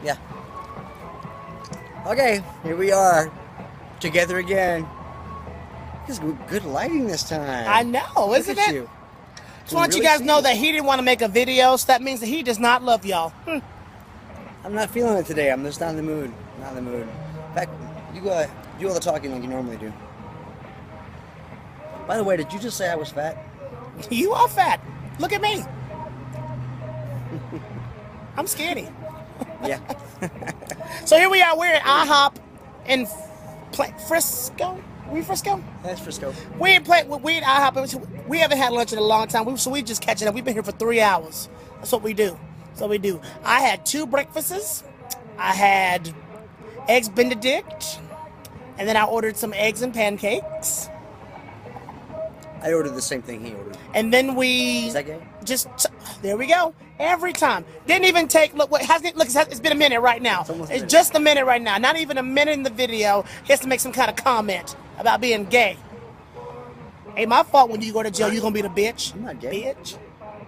Yeah. Okay, here we are, together again. This is good lighting this time. I know, isn't it? You. Just want you guys to know that he didn't want to make a video, so that means that he does not love y'all. I'm not feeling it today. I'm just not in the mood. Not in the mood. In fact, you go do all the talking like you normally do. By the way, did you just say I was fat? You are fat. Look at me. I'm skinny. Yeah. So here we are. We're at IHOP in Frisco. We Frisco? That's Frisco. We at IHOP. We haven't had lunch in a long time. So we just catching up. We've been here for 3 hours. That's what we do. I had 2 breakfasts. I had eggs Benedict, and then I ordered some eggs and pancakes. I ordered the same thing he ordered. And then we Is that gay? There we go. Every time. Didn't even take, look, it's been a minute right now. It's just a minute right now. Not even a minute in the video. He has to make some kind of comment about being gay. Ain't my fault when you go to jail, you're going to be the bitch. I'm not gay. Bitch.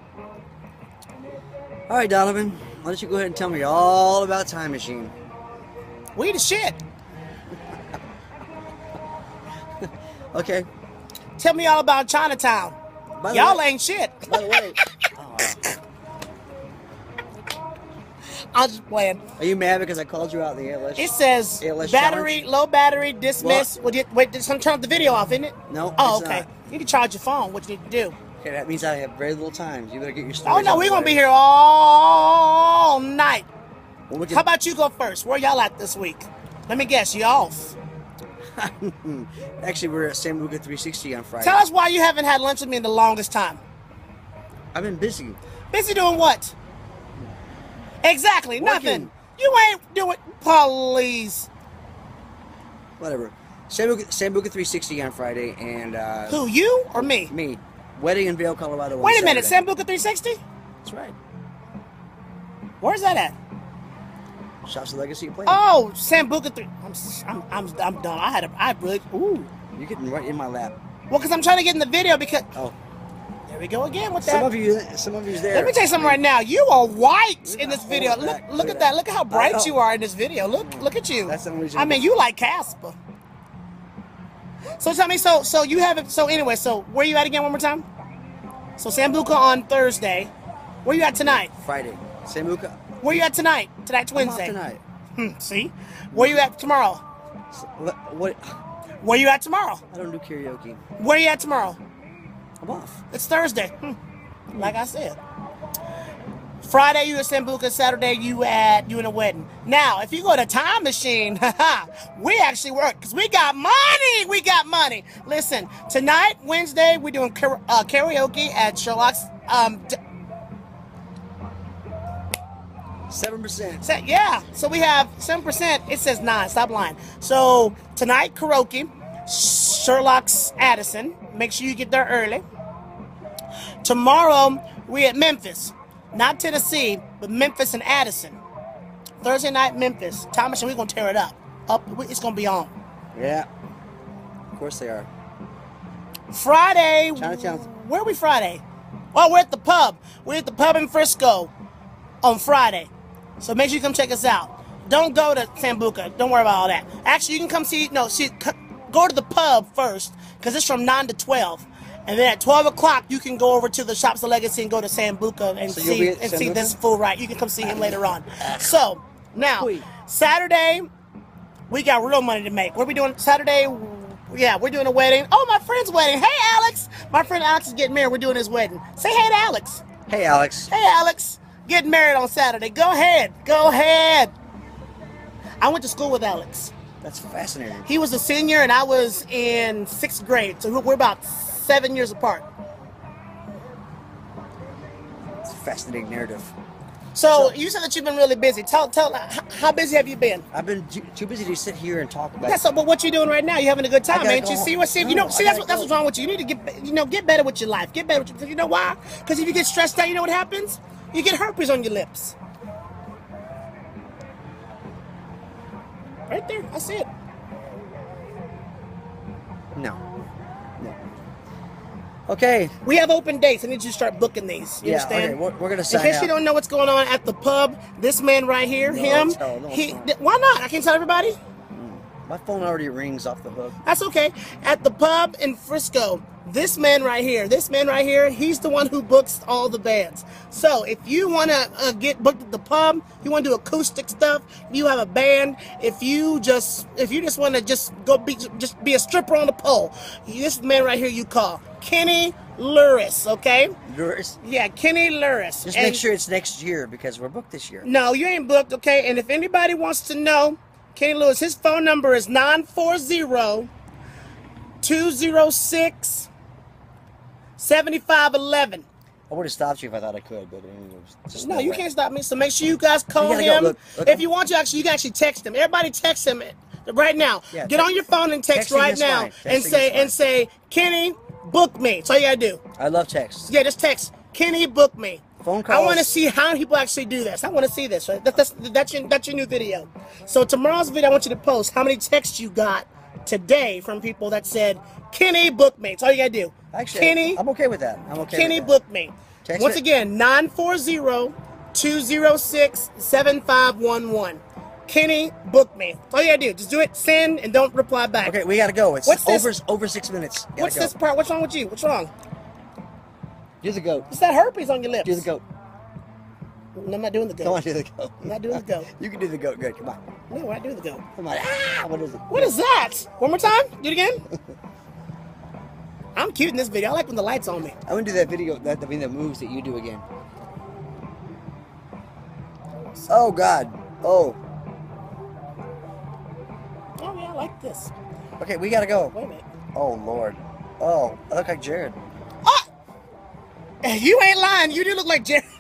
All right, Donovan. Why don't you go ahead and tell me all about Time Machine? We the shit. Okay. Tell me all about Chinatown. Y'all ain't shit. By the way. I'm just playing. Are you mad because I called you out in the ALS? It says ALS battery, challenge? low battery, dismiss. Wait, did someone turn off the video off, isn't it? No. Oh, it's okay. not. You can charge your phone. What you need to do? Okay, that means I have very little time. You better get your Oh stories. no, out we're the gonna way. be here all night. Well, How about you go first? Where y'all at this week? Let me guess, you off. Actually, we're at Sambuca 360 on Friday. Tell us why you haven't had lunch with me in the longest time. I've been busy. Busy doing what? Exactly, Working. nothing. You ain't doing, please. Whatever. Sambuca 360 on Friday, and Who, you or me? me. Wedding in Vail, Colorado. Wait a minute, Saturday. Sambuca 360? That's right. Where's that at? Shops of Legacy Play. Oh, Sambuca 3. I'm done. I really. Ooh. You're getting right in my lap. Well, because I'm trying to get in the video because. Oh. There we go again with that. Some of you's there. Let me tell you something right now. You are white in this video. back. Look at that. Look at how bright you are in this video. Look at you. That's the only reason. I mean, you like Casper. So tell me, so you haven't. So anyway, so where you at again? One more time. So Sambuca on Thursday. Where you at tonight? Friday. Sambuca. Where you at tonight? Tonight's I'm off Wednesday. tonight. See? Where you at tomorrow? What? Where you at tomorrow? I don't do karaoke. Where you at tomorrow? I'm off. It's Thursday. Like I said. Friday you at Sambuca, Saturday you in a wedding. Now, if you go to Time Machine, we actually work because we got money. We got money. Listen, tonight, Wednesday, we're doing karaoke at Sherlock's. 7%. Yeah, so we have 7%. It says 9. Stop lying. So tonight, karaoke, Sherlock's Addison. Make sure you get there early. Tomorrow, we're at Memphis. Not Tennessee, but Memphis and Addison. Thursday night, Memphis. Time Machine, we're going to tear it up. It's going to be on. Yeah. Of course they are. Friday. Chinatown. Where are we Friday? Well, we're at the pub. We're at the pub in Frisco on Friday. So make sure you come check us out. Don't go to Sambuca. Don't worry about all that. Actually, you can come go to the pub first because it's from 9 to 12. And then at 12 o'clock, you can go over to the Shops of Legacy and go to Sambuca and see this fool, right? You can come see him later on. So, now, Saturday, we got real money to make. What are we doing Saturday? Yeah, we're doing a wedding. Oh, my friend's wedding. Hey, Alex. My friend Alex is getting married. We're doing his wedding. Say hey to Alex. Hey, Alex. Hey, Alex. Getting married on Saturday. Go ahead. Go ahead. I went to school with Alex. That's fascinating. He was a senior and I was in 6th grade. So we're about 7 years apart. It's a fascinating narrative. So you said that you've been really busy. Tell how busy have you been? I've been too busy to sit here and talk about. Yeah, so but what you doing right now? You having a good time, ain't you? Go See that's what's wrong with you. You need to get better with your life. Get better with your, you know why? Because if you get stressed out, you know what happens? You get herpes on your lips. Right there, I see it. No. Okay. We have open dates. I need you to start booking these. You understand? Okay. We're gonna sign In case out. you don't know what's going on at the pub, this man right here, No, why not? I can tell everybody. My phone already rings off the hook. That's okay. At the pub in Frisco, this man right here, he's the one who books all the bands. So if you want to get booked at the pub, you want to do acoustic stuff, you have a band, if you just want to just be a stripper on the pole, this is the man right here you call. Kenny Luris, okay? Luris? Yeah, Kenny Luris. Just make sure it's next year because we're booked this year. No, you ain't booked, okay? And if anybody wants to know, Kenny Lewis, his phone number is 940-206-7511. I would have stopped you if I thought I could, but just no, you can't stop me. So make sure you guys call him. Look. If you want to, you can actually text him. Everybody text him right now. Yeah, get on your phone and text right now and say, Kenny, book me. That's all you gotta do. I love texts. Yeah, just text, Kenny, book me. Phone calls. I want to see how people actually do this. I want to see this. Right? That's your new video. So tomorrow's video, I want you to post how many texts you got today from people that said, Kenny, book me. That's all you gotta do. Actually, Kenny, I'm okay with that. Kenny, book me. Text Once it. again, 940-206-7511. Kenny, book me. That's all you gotta do. Just do it, send, and don't reply back. Okay, we gotta go. It's over 6 minutes. What's this part? What's wrong with you? What's wrong? Do the goat. It's that herpes on your lips. Do the goat. No, I'm not doing the goat. Come on, do the goat. I'm not doing the goat. You can do the goat. Good. Come on. No, we're not doing the goat. Come on. What is it? What is that? One more time? Do it again? I'm cute in this video. I like when the light's on me. I'm gonna do that video, the moves that you do again. Oh God. Oh. Oh yeah, I like this. Okay, we gotta go. Wait a minute. Oh Lord. Oh, I look like Jared. Oh! You ain't lying. You do look like Jerry.